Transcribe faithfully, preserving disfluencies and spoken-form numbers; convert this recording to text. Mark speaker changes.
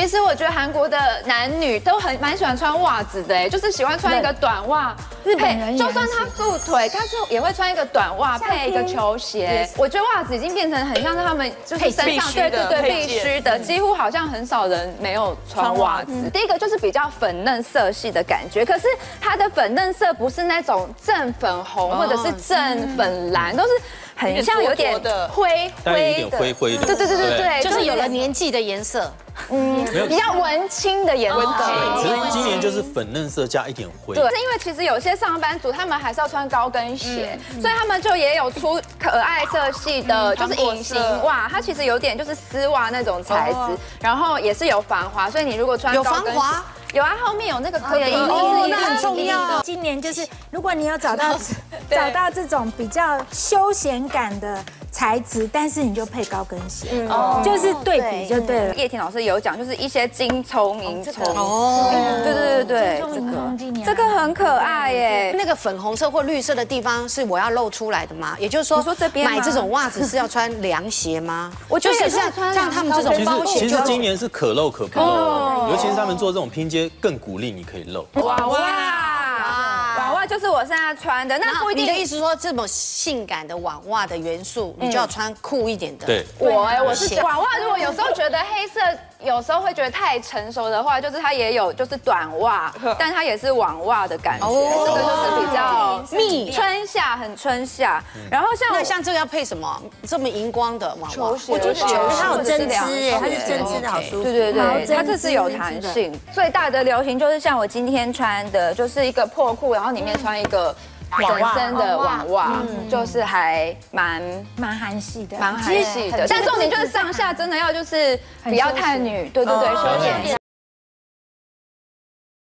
Speaker 1: 实我觉得韩国的男女都很蛮喜欢穿袜子的，哎，就是喜欢穿一个短袜，
Speaker 2: 日本人
Speaker 1: 就算他束腿，他是也会穿一个短袜配一个球鞋。我觉得袜子已经变成很像是他们就是身上对对对必须的，几乎好像很少人没有穿袜子。第一个就是比较粉嫩色系的感觉，可是它的粉嫩色不是那种正粉红或者是正粉蓝，都是。 很像有点灰灰的，
Speaker 3: 灰灰的，
Speaker 1: 对对对对对，
Speaker 4: 就是有了年纪的颜色，
Speaker 1: 嗯，比较文青的颜色。
Speaker 3: 其实今年就是粉嫩色加一点灰。
Speaker 1: 对，是因为其实有些上班族他们还是要穿高跟鞋，所以他们就也有出可爱色系的，就是隐形袜，它其实有点就是丝袜那种材质，然后也是有防滑，所以你如果穿
Speaker 4: 有防滑。
Speaker 1: 有啊，后面有那个可以
Speaker 4: 哦，那很重要。
Speaker 2: 今年就是，如果你有找到找到这种比较休闲感的材质，但是你就配高跟鞋，就是对比就对了。
Speaker 1: 叶婷老师有讲，就是一些金葱、银葱，哦，对对对对，这个这个很可爱耶。
Speaker 4: 那个粉红色或绿色的地方是我要露出来的吗？也就是说，
Speaker 1: 说这边
Speaker 4: 买这种袜子是要穿凉鞋吗？
Speaker 1: 我觉得
Speaker 4: 就是像像他们这种包鞋，
Speaker 3: 其实今年是可露可不露，尤其是他们做这种拼接。 更鼓励你可以露
Speaker 1: 娃娃，娃娃就是我现在穿的。那不一定。
Speaker 4: 你的意思说，这么性感的网袜的元素，你就要穿酷一点的。
Speaker 3: 对，
Speaker 1: 我哎，我是网袜。如果有时候觉得黑色，有时候会觉得太成熟的话，就是它也有就是短袜，但它也是网袜的感觉。这个就是比较密，春夏很春夏。然后像
Speaker 4: 那像这个要配什么？这么荧光的网袜，
Speaker 1: 我觉得
Speaker 2: 它有针织哎，它是针织的，好舒服。
Speaker 1: 对对对，它这是有弹性。最大的流行就是像我今天穿的，就是一个破裤，然后里面穿一个。 整身的网袜，就是还蛮
Speaker 2: 蛮韩系的，
Speaker 1: 蛮韩系的，但重点就是上下真的要就是不要太女，对对对，休闲。